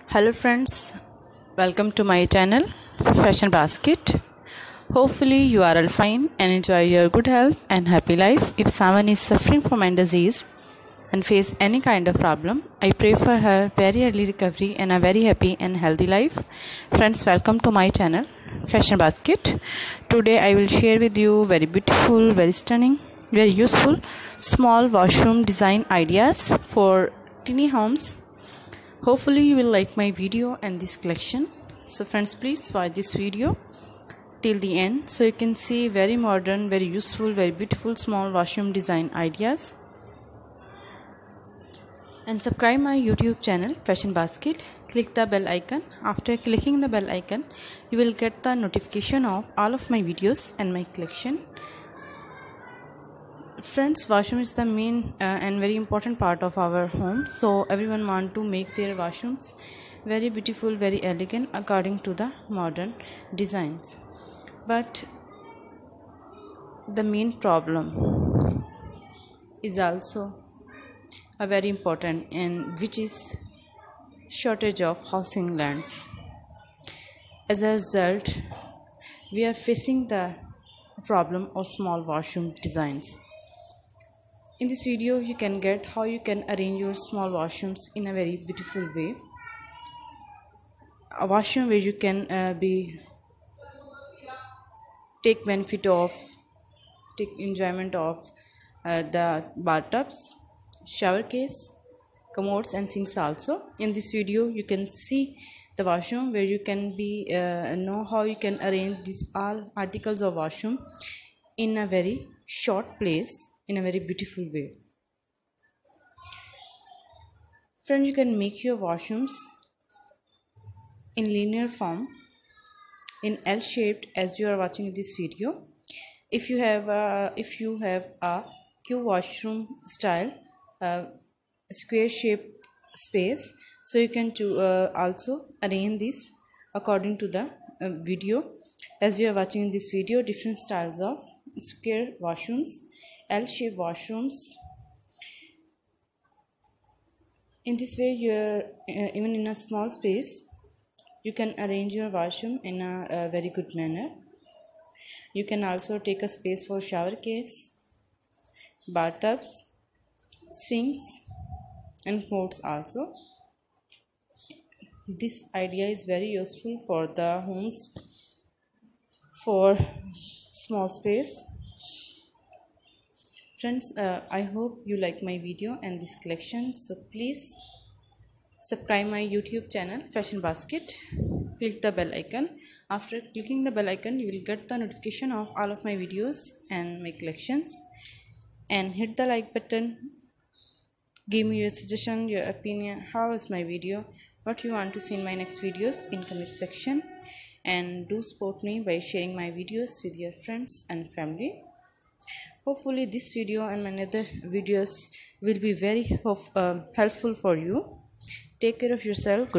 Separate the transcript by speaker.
Speaker 1: Hello friends, welcome to my channel Fashion Basket. Hopefully you are all fine and enjoy your good health and happy life. If someone is suffering from any disease and face any kind of problem, I pray for her very early recovery and a very happy and healthy life. Friends, welcome to my channel Fashion Basket. Today I will share with you very beautiful, very stunning, very useful small washroom design ideas for tiny homes. Hopefully you will like my video and this collection. So friends, please watch this video till the end so you can see very modern, very useful, very beautiful small washroom design ideas. And subscribe my YouTube channel Fashion Basket. Click the bell icon. After clicking the bell icon, you will get the notification of all of my videos and my collection. Friends, washroom is the main and very important part of our home, so everyone want to make their washrooms very beautiful, very elegant according to the modern designs. But the main problem is also a very important, and which is shortage of housing lands. As a result, we are facing the problem of small washroom designs. In this video, you can get how you can arrange your small washrooms in a very beautiful way. A washroom where you can take enjoyment of the bathtubs, shower case, commodes and sinks also. In this video, you can see the washroom where you can know how you can arrange these all articles of washroom in a very short place, in a very beautiful way. Friends, you can make your washrooms in linear form, in L-shaped, as you are watching this video. If you have a cube washroom style, square shaped space, so you can also arrange this according to the video. As you are watching this video, different styles of square washrooms, L-shaped washrooms. In this way, even in a small space, you can arrange your washroom in a very good manner. You can also take a space for shower case, bathtubs, sinks and commodes also. This idea is very useful for the homes for small space. Friends, I hope you like my video and this collection, so please subscribe my YouTube channel Fashion Basket. Click the bell icon. After clicking the bell icon, you will get the notification of all of my videos and my collections. And hit the like button. Give me your suggestion, your opinion, how is my video, what you want to see in my next videos in comment section. And do support me by sharing my videos with your friends and family. Hopefully this video and my other videos will be very helpful for you. Take care of yourself.